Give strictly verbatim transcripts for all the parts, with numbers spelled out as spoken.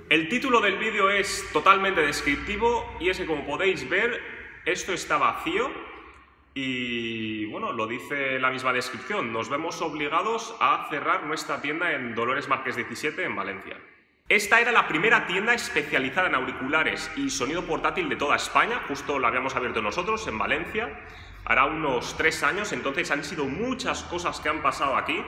El título del vídeo es totalmente descriptivo y es que, como podéis ver, esto está vacío y, bueno, lo dice la misma descripción. Nos vemos obligados a cerrar nuestra tienda en Dolores Márquez diecisiete en Valencia. Esta era la primera tienda especializada en auriculares y sonido portátil de toda España. Justo la habíamos abierto nosotros en Valencia. Hará unos tres años, entonces han sido muchas cosas que han pasado aquí.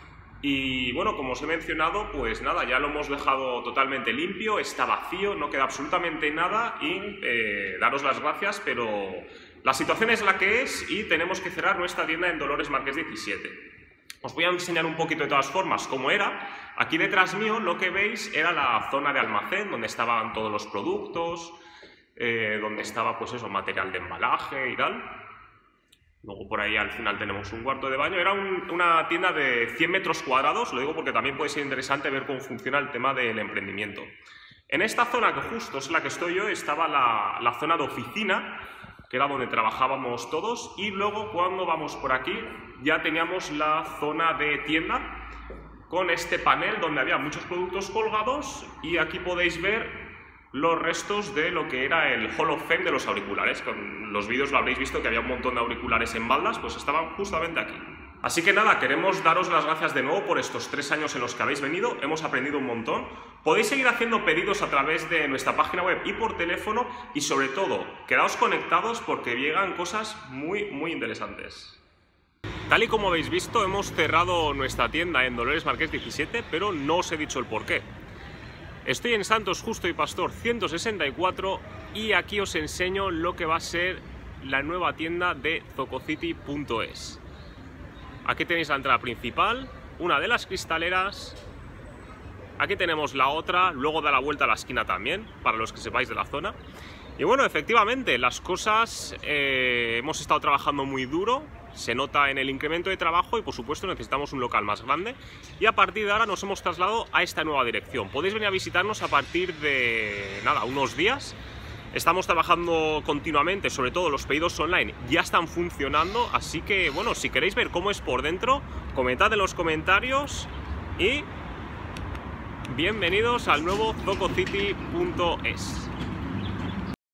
Y bueno, como os he mencionado, pues nada, ya lo hemos dejado totalmente limpio, está vacío, no queda absolutamente nada y eh, daros las gracias, pero la situación es la que es y tenemos que cerrar nuestra tienda en Dolores Márquez diecisiete. Os voy a enseñar un poquito de todas formas cómo era. Aquí detrás mío lo que veis era la zona de almacén donde estaban todos los productos, eh, donde estaba pues eso, material de embalaje y tal. Luego por ahí al final tenemos un cuarto de baño. Era un, una tienda de cien metros cuadrados, lo digo porque también puede ser interesante ver cómo funciona el tema del emprendimiento. En esta zona, que justo es la que estoy yo, estaba la, la zona de oficina, que era donde trabajábamos todos, y luego cuando vamos por aquí ya teníamos la zona de tienda con este panel donde había muchos productos colgados y aquí podéis ver los restos de lo que era el Hall of Fame de los auriculares. Con los vídeos lo habréis visto que había un montón de auriculares en baldas, pues estaban justamente aquí. Así que nada, queremos daros las gracias de nuevo por estos tres años en los que habéis venido, hemos aprendido un montón. Podéis seguir haciendo pedidos a través de nuestra página web y por teléfono y sobre todo, quedaos conectados porque llegan cosas muy, muy interesantes. Tal y como habéis visto, hemos cerrado nuestra tienda en Dolores Márquez diecisiete, pero no os he dicho el porqué. Estoy en Santos Justo y Pastor ciento sesenta y cuatro y aquí os enseño lo que va a ser la nueva tienda de zococity punto es. Aquí tenéis la entrada principal, una de las cristaleras, aquí tenemos la otra, luego da la vuelta a la esquina también, para los que sepáis de la zona. Y bueno, efectivamente, las cosas, eh, hemos estado trabajando muy duro, se nota en el incremento de trabajo y por supuesto necesitamos un local más grande y a partir de ahora nos hemos trasladado a esta nueva dirección. Podéis venir a visitarnos a partir de, nada, unos días. Estamos trabajando continuamente, sobre todo los pedidos online ya están funcionando, así que bueno, si queréis ver cómo es por dentro, comentad en los comentarios y bienvenidos al nuevo zococity punto es.